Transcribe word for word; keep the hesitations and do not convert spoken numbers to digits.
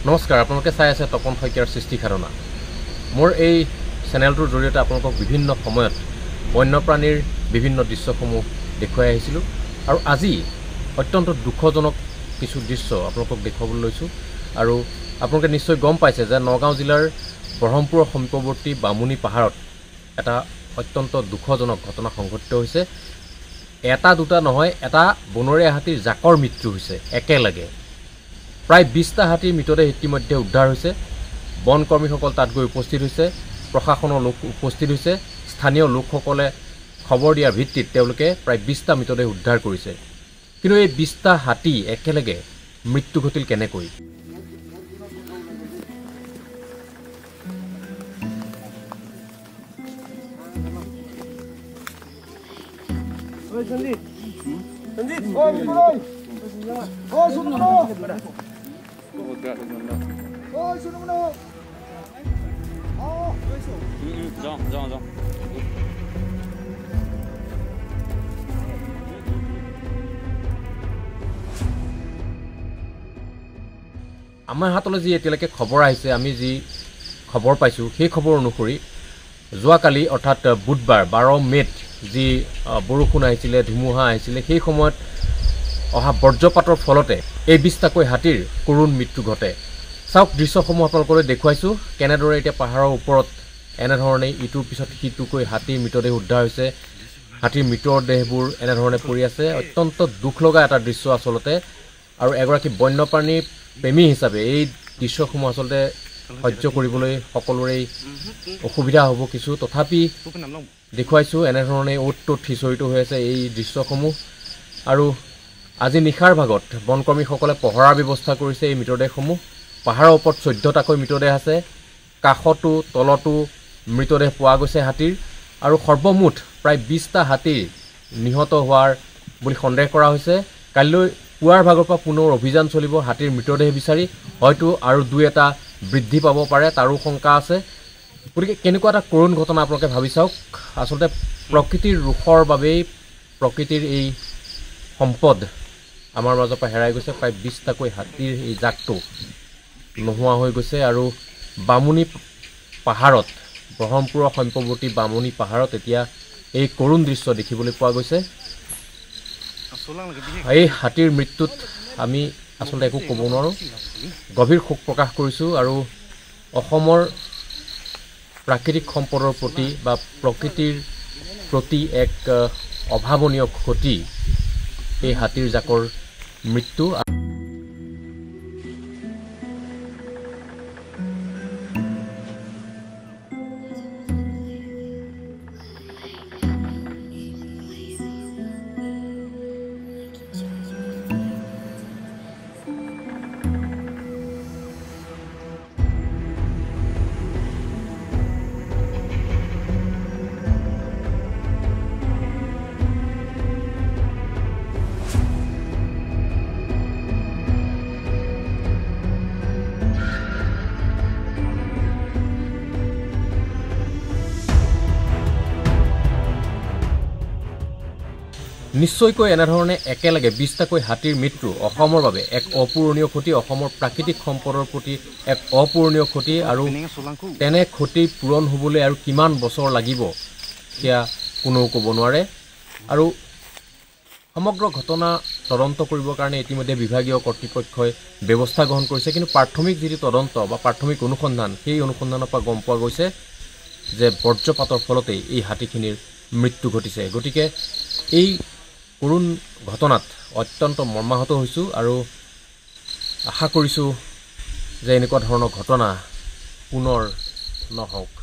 নমস্কাৰ আপোনালোকে চাই আছে তপন শইকীয়াৰ সৃষ্টি সাধনা মোৰ এই চেনেলটোৰ জৰিয়তে আপোনালোকক বিভিন্ন সময়ত বন্যপ্ৰাণীৰ বিভিন্ন দৃশ্যসমূহ দেখুৱাই আহিছিলোঁ আৰু আজি অত্যন্ত দুখজনক কিছু দৃশ্য আপোনালোকক দেখুৱাবলৈ লৈছোঁ আৰু আপোনালোকে নিশ্চয় গম পাইছে যে নগাঁও জিলাৰ ব্ৰহ্মপুৰৰ সমীপৱৰ্তী বামুনি পাহাৰত এটা অত্যন্ত দুখজনক ঘটনা সংঘটিত হৈছে এটা দুটা নহয় এটা বনৰীয়া হাতীৰ জাকৰ মৃত্যু হৈছে একেলগে প্ৰায় বিশটা হাতীৰ মৃতদেহ ইতিমধ্যে উদ্ধাৰ হৈছে বন কৰ্মীসকল তাত গৈ উপস্থিত হৈছে প্ৰশাসনৰ লোক উপস্থিত হৈছে স্থানীয় লোকসকলে খবৰ দিয়াৰ ভিত্তিত তেওঁলোকে প্ৰায় বিশটা মৃতদেহ উদ্ধাৰ কৰিছে কিন্তু এই বিশটা হাতী একেলগে মৃত্যু ঘটিল কেনেকৈ Oi, Sandeep. Sandeep, oi, oi. Oi, suno mo. Oi, suno mo. Oh, Jom, jom, jom. আমাৰ হাতলৈ যি এতিয়ালৈকে খবৰ আহিছে আমি যি খবৰ পাইছোঁ সেই খবৰ অনুসৰি যোৱাকালি অৰ্থাৎ বুধবাৰ বাৰ মে'ত যি বৰষুণ আহিছিলে ধুমুহা আহিছিলে সেই সময়ত অহা বজ্ৰপাতৰ ফলতে এই বিশটাকৈ হাতীৰ কৰুণ মৃত্যু ঘটে চাওক দৃশ্যসমূহ আপোনালোকলৈ দেখুৱাইছোঁ কেনেদৰে এতিয়া পাহাৰৰ ওপৰত এনেধৰণে ইটোৰ পিছত সিটোকৈ হাতীৰ মৃতদেহ উদ্ধাৰ হৈছে হাতীৰ মৃতদেহবোৰ এনেধৰণে পৰি আছে অত্যন্ত দুখ লগা এটা দৃশ্য আচলতে আৰু এগৰাকী বন্যপ্ৰাণী প্ৰেমী হিচাপে এই দৃশ্যসমূহ আচলতে সহ্য কৰিবলৈ সকলোৰে অসুবিধা হ'ব কিছু তথাপি দেখুৱাইছোঁ এনেধৰণে অ'ত ত'ত সিঁচৰিত হৈ আছে এই দৃশ্যসমূহ আৰু আজি নিশাৰ ভাগত বনকৰ্মীসকলে পহৰাৰ ব্যৱস্থা কৰিছে এই মৃতদেহসমূহ পাহাৰৰ ওপৰত চৈধ্যটাকৈ মৃতদেহ আছে কাষতো তলতো মৃতদেহ পোৱা গৈছে হাতীৰ আৰু সৰ্বমুঠ প্ৰায় বিশটা হাতী নিহত হোৱাৰ বুলি সন্দেহ কৰা হৈছে কাইলৈ পুৱাৰ ভাগৰ পৰা পুনৰ অভিযান চলিব হাতীৰ মৃতদেহ বিচাৰি হয়তো আৰু দুই এটা বৃদ্ধি পাব পাৰে তাৰো শংকা আছে গতিকে কেনেকুৱা এটা কৰুণ ঘটনা আপোনালোকে ভাবি চাওক আচলতে প্ৰকৃতিৰ ৰোষৰ বাবেই প্ৰকৃতিৰ এই সম্পদ আমাৰ মাজৰ পৰা হেৰাই গৈছে প্ৰায় বিশটাকৈ হাতীৰ এই জাকটো নোহোৱা হৈ গৈছে আৰু বামুনি পাহাৰত ব্ৰহ্মপুৰৰ সমীপৱৰ্তী বামুনি পাহাৰত এতিয়া এই কৰুণ দৃশ্য দেখিবলৈ পোৱা গৈছে এই হাতীৰ মৃত্যুত আমি আচলতে একো ক'ব নোৱাৰোঁ গভীৰ শোক প্ৰকাশ কৰিছোঁ আৰু অসমৰ প্ৰাকৃতিক সম্পদৰ প্ৰতি বা প্ৰকৃতিৰ প্ৰতি এক অভাৱনীয় ক্ষতি এই হাতীৰ জাকৰ মৃত্যু নিশ্চয়কৈ এনেধৰণে একেলগে বিশটাকৈ হাতীৰ মৃত্যু অসমৰ বাবে এক অপূৰণীয় ক্ষতি অসমৰ প্ৰাকৃতিক সম্পদৰ প্ৰতি এক অপূৰণীয় ক্ষতি আৰু তেনে ক্ষতি পূৰণ হ'বলৈ আৰু কিমান বছৰ লাগিব সেয়া কোনেও ক'ব নোৱাৰে আৰু সমগ্ৰ ঘটনা তদন্ত কৰিবৰ কাৰণে ইতিমধ্যে বিভাগীয় কৰ্তৃপক্ষই ব্যৱস্থা গ্ৰহণ কৰিছে কিন্তু প্ৰাথমিক যিটো তদন্ত বা প্ৰাথমিক অনুসন্ধান সেই অনুসন্ধানৰ পৰা গম পোৱা গৈছে যে বজ্ৰপাতৰ ফলতেই এই হাতীখিনিৰ মৃত্যু ঘটিছে গতিকে এই কৰুণ ঘটনাত অত্যন্ত মৰ্মাহত হৈছোঁ আৰু আশা কৰিছোঁ যে এনেকুৱা ধৰণৰ ঘটনা পুনৰ নহওক